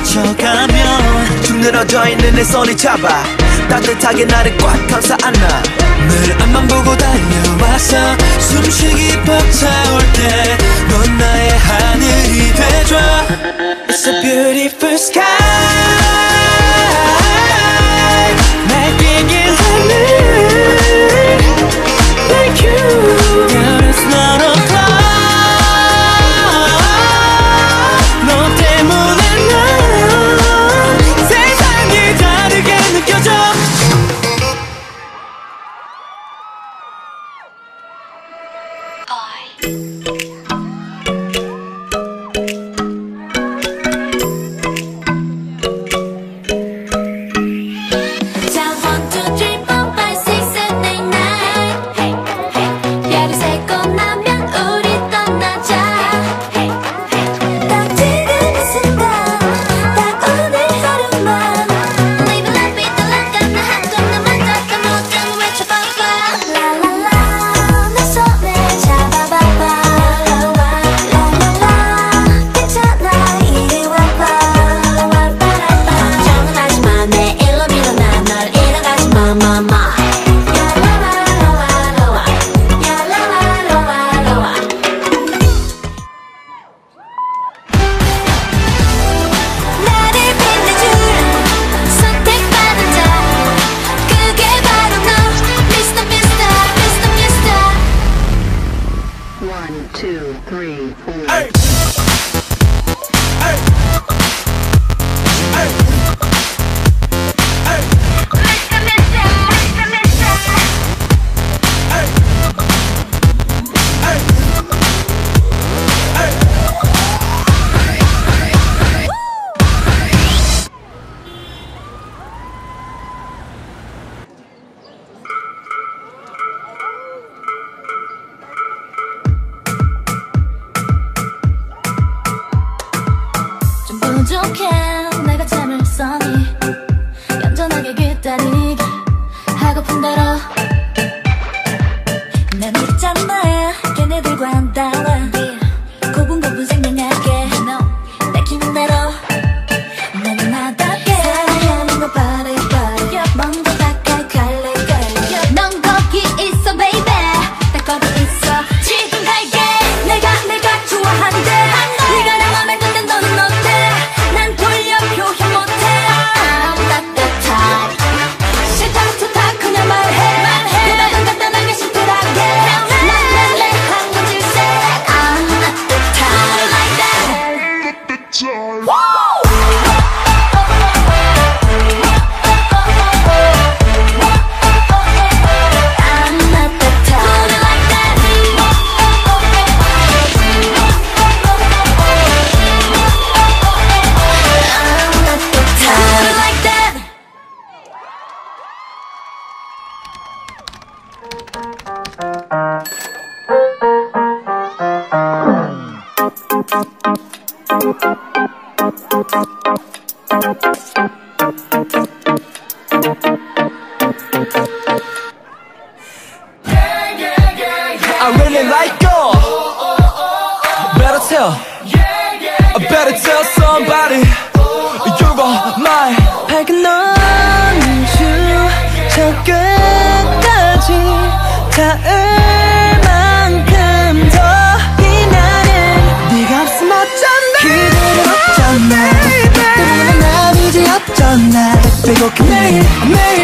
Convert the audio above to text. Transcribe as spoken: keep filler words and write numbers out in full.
스쳐가면 쭉 늘어져 있는 내 손이 잡아 따뜻하게 나를 꽉 감싸 안아 늘 앞만 보고 달려와서 숨쉬기 벅차올 때 넌 나의 하늘이 돼줘 It's a beautiful sky 날뛰긴 하늘 Like you Girl, it's not a cloud 너 때문에 난 세상이 다르게 느껴져 One, two, three, four. Hey. Hey. Hey. Hey. Mister, Mister, Mister, Mister. Hey. Hey. Hey. 부족해 내가 참을성이 얌전하게 기다리기 하고픈 대로 난 있잖아 걔네들과 안 달라 고분고분 생각나게 내키는 대로 나는 나답게 사랑하는 거 바래 바래 먼저 다가갈 갈래 갈래 넌 거기 있어 baby 나 거기 있어 지금 갈게 내가 내가 좋아하는데 네가 내 맘에 든데 너는 어때 난 돌려 표현 못해 I'm not that type 싫다 좋다 그냥 말해 대답은 간단하게 심플하게 난내내 한 건 질색 I'm not that type like that Woo! I'm not that type like that I'm not that type like that I really like you. Better tell, I better tell somebody. You are mine. 밝은 넌주 저 끝까지 닿을 만큼 더 빛나는 네가 없으면 어쩌나 그대로 어쩌나 때문에 난 이제 어쩌나 빼곡한 매일 매일